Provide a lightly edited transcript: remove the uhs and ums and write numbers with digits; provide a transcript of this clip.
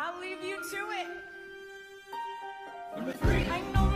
I'll leave you to it. Number 3. I know